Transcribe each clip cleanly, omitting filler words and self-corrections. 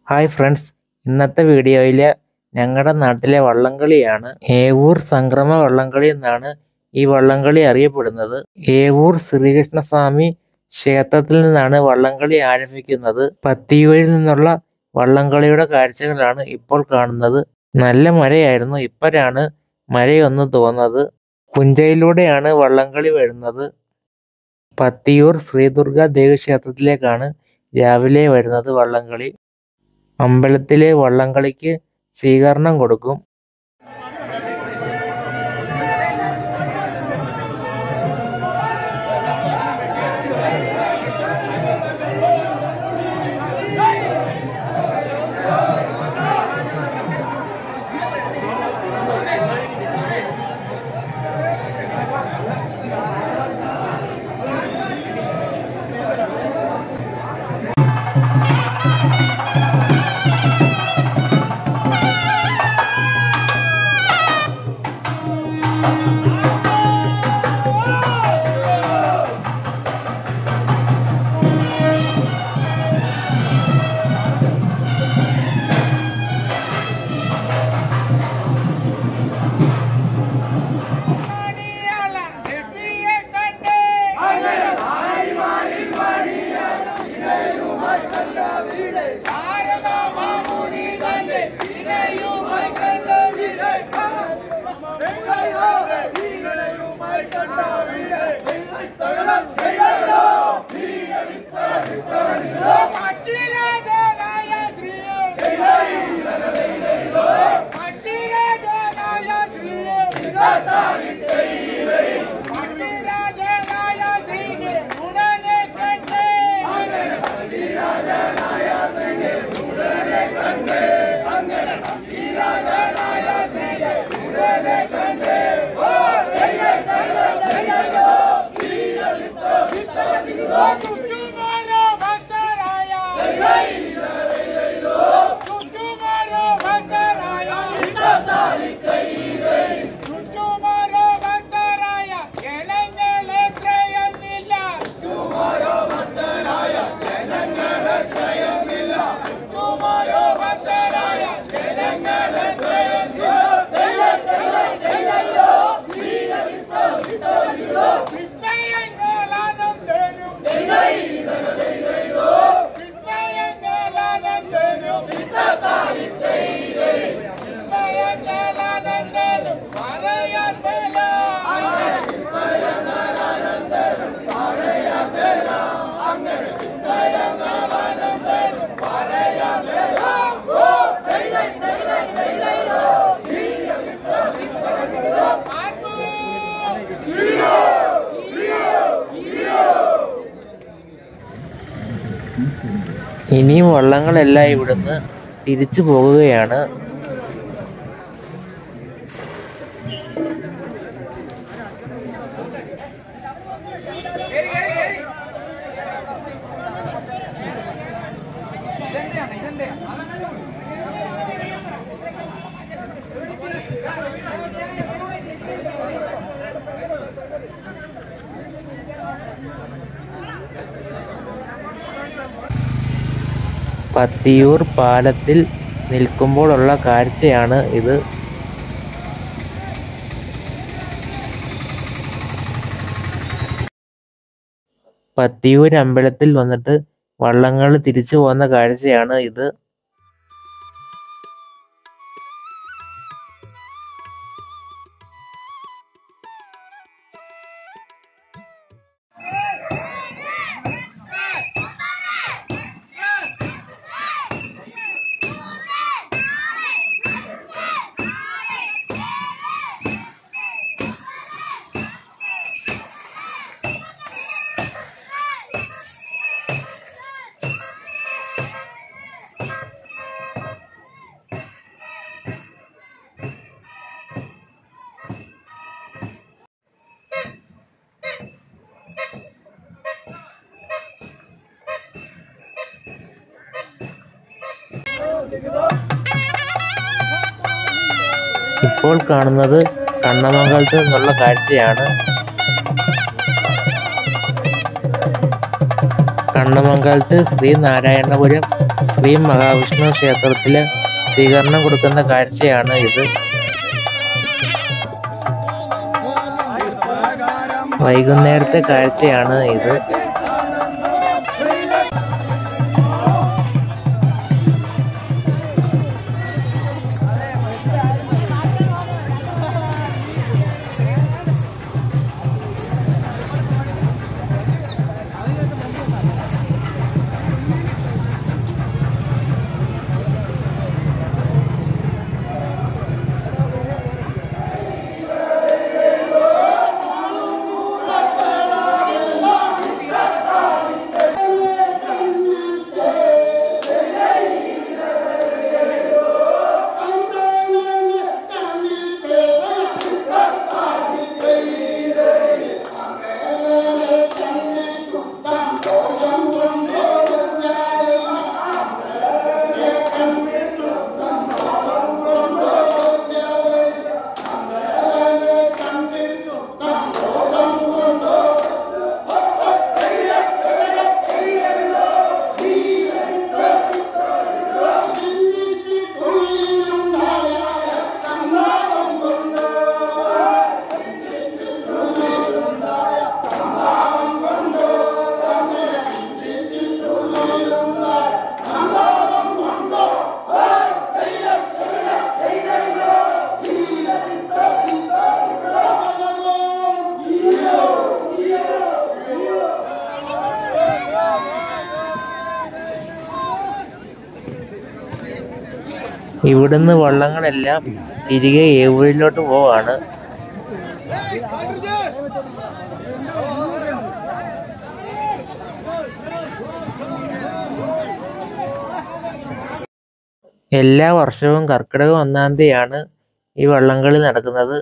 Hi friends, ഇന്നത്തെ വീഡിയോയിൽ ഞങ്ങളുടെ നാട്ടിലെ വള്ളംകളിയാണ്. ഏവൂർ സംക്രമ വള്ളംകളി എന്നാണ് ഈ വള്ളംകളി അറിയപ്പെടുന്നത്. ഏവൂർ ശ്രീകൃഷ്ണസ്വാമി ക്ഷേത്രത്തിൽ നിന്നാണ് വള്ളംകളി ആരംഭിക്കുന്നത്. പത്തിയൂരിൽ നിന്നുള്ള വള്ളംകളിയുടെ കാഴ്ചകളാണ് ഇപ്പോൾ കാണുന്നത്. നല്ല മഴയായിരുന്നു, ഇപ്പോഴാണ് മഴയൊന്ന് തോന്നുന്നത്. പുഞ്ചയിലൂടെയാണ് വള്ളംകളി വരുന്നത്. പത്തിയൂർ ശ്രീദുർഗ ദേവീക്ഷേത്രത്തിലേക്കാണ് രാവിലെ വരുന്നത് വള്ളംകളി. അമ്പലത്തിലെ വള്ളംകളിക്ക് സ്വീകരണം കൊടുക്കും. ഇനിയും വള്ളങ്ങളെല്ലാം ഇവിടുന്ന് തിരിച്ചു പോകുകയാണ്. പത്തിയൂർ പാലത്തിൽ നിൽക്കുമ്പോഴുള്ള കാഴ്ചയാണ് ഇത്. പത്തിയൂർ അമ്പലത്തിൽ വന്നിട്ട് വള്ളങ്ങൾ തിരിച്ചു പോകുന്ന കാഴ്ചയാണ് ഇത്. ഇപ്പോൾ കാണുന്നത് കണ്ണമംഗലത്ത് നിന്നുള്ള കാഴ്ചയാണ്. കണ്ണമംഗലത്ത് ശ്രീനാരായണപുരം ശ്രീ മഹാവിഷ്ണു ക്ഷേത്രത്തില് സ്വീകരണം കൊടുക്കുന്ന കാഴ്ചയാണ് ഇത്. വൈകുന്നേരത്തെ കാഴ്ചയാണ് ഇത്. ഇവിടുന്ന് വള്ളങ്ങളെല്ലാം തിരികെ ഏവൂരിലോട്ട് പോവാണ്. എല്ലാ വർഷവും കർക്കിടക 1-ാം തീയതിയാണ് ഈ വള്ളംകളി നടക്കുന്നത്.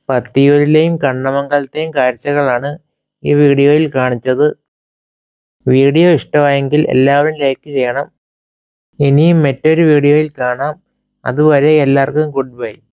പത്തിയൂരിലെയും കണ്ണമംഗലത്തെയും കാഴ്ചകളാണ് ഈ വീഡിയോയിൽ കാണിച്ചത്. വീഡിയോ ഇഷ്ടമായെങ്കിൽ എല്ലാവരും ലൈക്ക് ചെയ്യണം. ഇനിയും മറ്റൊരു വീഡിയോയിൽ കാണാം. അതുവരെ എല്ലാവർക്കും ഗുഡ് ബൈ.